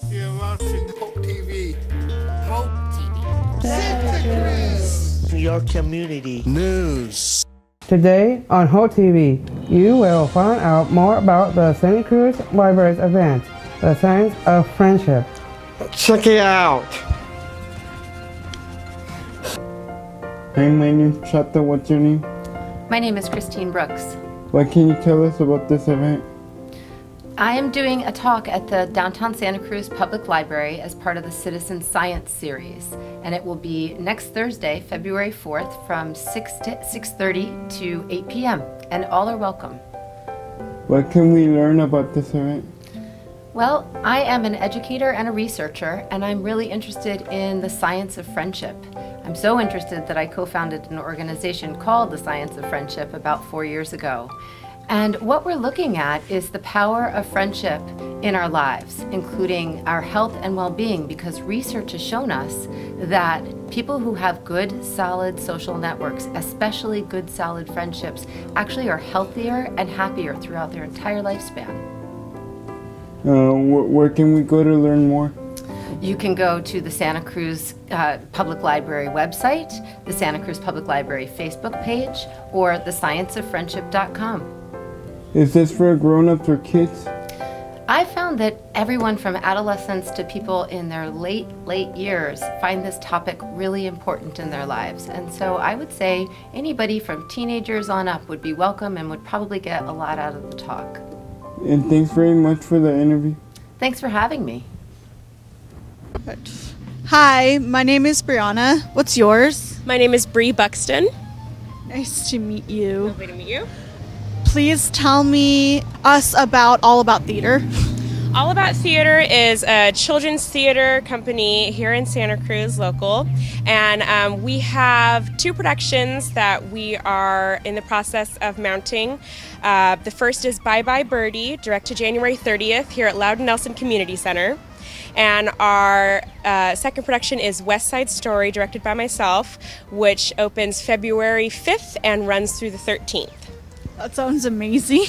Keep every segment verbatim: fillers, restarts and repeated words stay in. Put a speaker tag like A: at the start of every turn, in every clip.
A: You're watching Hope T V.
B: Hope T V.
A: Santa Cruz.
C: Your community news.
D: Today on Hope T V, you will find out more about the Santa Cruz Library's event, The Science of Friendship.
E: Check it out! Hi, my name's Chata. What's your name?
F: My name is Christine Brooks.
E: What can you tell us about this event?
F: I am doing a talk at the Downtown Santa Cruz Public Library as part of the Citizen Science series, and it will be next Thursday, February fourth, from six to six thirty to eight p m, and all are welcome.
E: What can we learn about this event?
F: Well, I am an educator and a researcher, and I'm really interested in the science of friendship. I'm so interested that I co-founded an organization called the Science of Friendship about four years ago. And what we're looking at is the power of friendship in our lives, including our health and well-being, because research has shown us that people who have good, solid social networks, especially good, solid friendships, actually are healthier and happier throughout their entire lifespan.
E: Uh, wh where can we go to learn more?
F: You can go to the Santa Cruz uh, Public Library website, the Santa Cruz Public Library Facebook page, or the science of friendship dot com.
E: Is this for grown-ups or kids?
F: I found that everyone from adolescents to people in their late, late years find this topic really important in their lives. And so I would say anybody from teenagers on up would be welcome and would probably get a lot out of the talk.
E: And thanks very much for the interview.
F: Thanks for having me.
G: Hi, my name is Brianna. What's yours?
H: My name is Bree Buxton.
G: Nice to meet you.
H: Lovely to meet you.
G: Please tell me us about All About Theater.
H: All About Theater is a children's theater company here in Santa Cruz, local, and um, we have two productions that we are in the process of mounting. Uh, the first is Bye Bye Birdie, direct to January thirtieth here at Loudon Nelson Community Center. And our uh, second production is West Side Story, directed by myself, which opens February fifth and runs through the thirteenth.
G: That sounds amazing.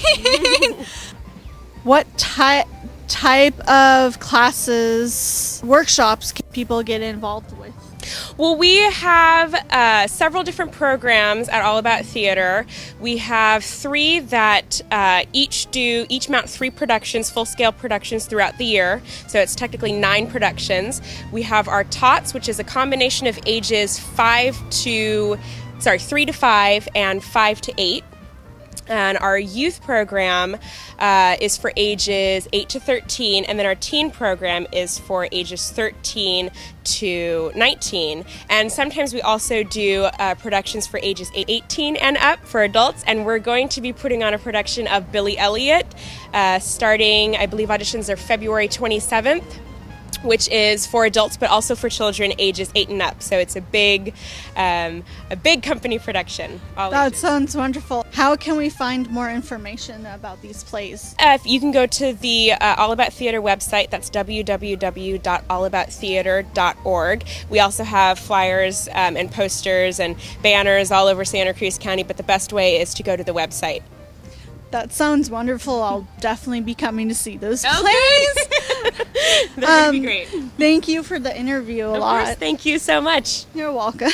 G: What type type of classes, workshops can people get involved with?
H: Well, we have uh, several different programs at All About Theater. We have three that uh, each do, each mount three productions, full-scale productions throughout the year. So it's technically nine productions. We have our Tots, which is a combination of ages five to, sorry, three to five and five to eight. And our youth program uh, is for ages eight to thirteen, and then our teen program is for ages thirteen to nineteen. And sometimes we also do uh, productions for ages eighteen and up for adults, and we're going to be putting on a production of Billy Elliot uh, starting, I believe auditions are February twenty-seventh. Which is for adults, but also for children ages eight and up. So it's a big, um, a big company production. All
G: That
H: ages.
G: sounds wonderful. How can we find more information about these plays?
H: Uh, you can go to the uh, All About Theater website. That's w w w dot all about theater dot org. We also have flyers um, and posters and banners all over Santa Cruz County, but the best way is to go to the website.
G: That sounds wonderful. I'll definitely be coming to see those
H: Okay.
G: plays.
H: That
G: um,
H: would be great.
G: Thank you for the interview a
H: Of
G: lot.
H: course, thank you so much.
G: You're welcome.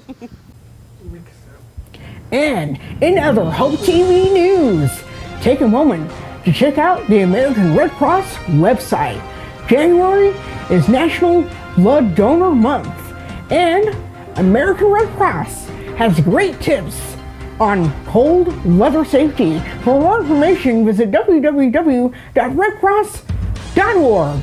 I: And in other Hope T V news, take a moment to check out the American Red Cross website. January is National Blood Donor Month, and American Red Cross has great tips on cold weather safety. For more information, visit w w w dot red cross dot org.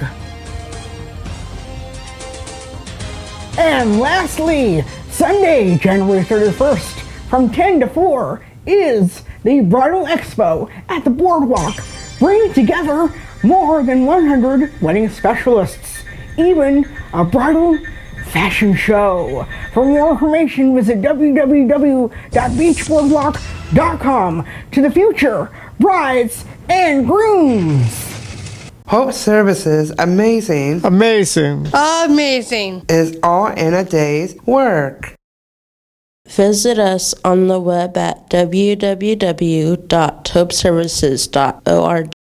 I: And lastly, Sunday, January thirty-first, from ten to four, is the Bridal Expo at the Boardwalk, bringing together more than one hundred wedding specialists, even a bridal fashion show. For more information, visit w w w dot beach boardwalk dot com. To the future, brides and grooms.
J: Hope Services Amazing
E: Amazing.
B: Amazing.
J: is all in a day's work.
K: Visit us on the web at w w w dot hope services dot org.